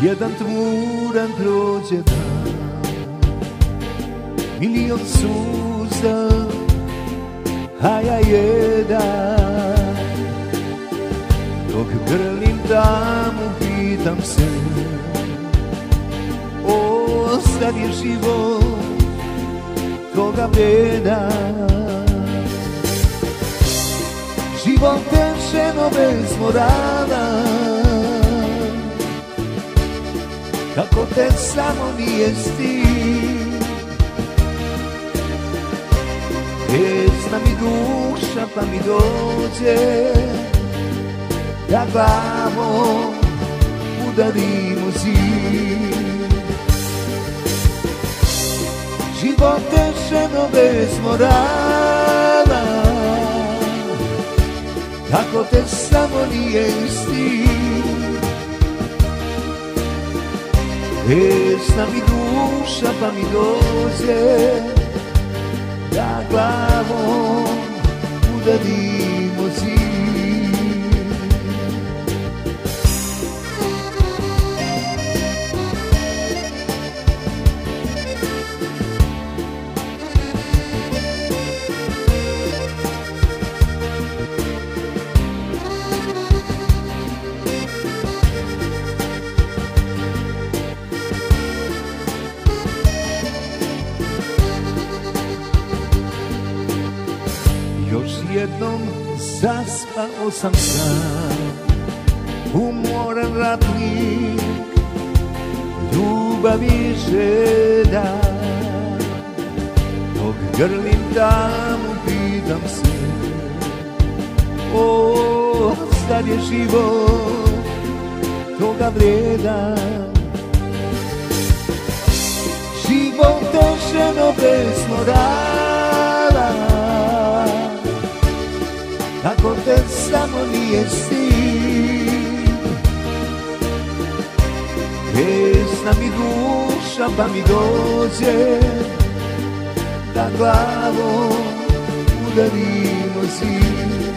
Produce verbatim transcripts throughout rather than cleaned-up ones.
Jedan tmuran prođe dan, milion suza, a ja jedan. Dok grlim damu, pitam se, o, sad je život toga vredan. Život tešeno bez morala, kako te samo nije stid. Pesna mi duša pa mi dođe da glavom udarimo zid. Život tešeno bez morala, kako te samo nije stid. Pesna mi duša pa mi dođe da glavom udarimo zid. Još jednom zaspao sam sam, umoran ratnik, ljubav i želja. Dok grlim damu, pitam se, o, sad je život toga vredan. Život tešeno bez morala, kako te samo nije stid. Pesna mi duša pa mi dođe da glavom udarimo zid.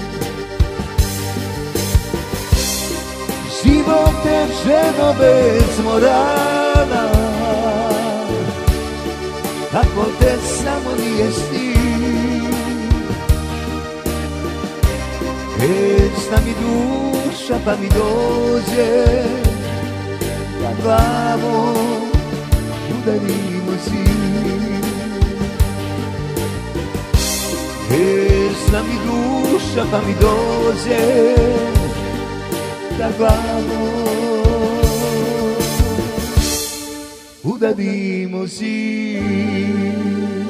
Život tešeno bez morala, kako te samo nije stid. Pesna mi duša pa mi dođe da glavom udarimo zid. Pesna mi duša pa mi dođe da glavom udarimo zid.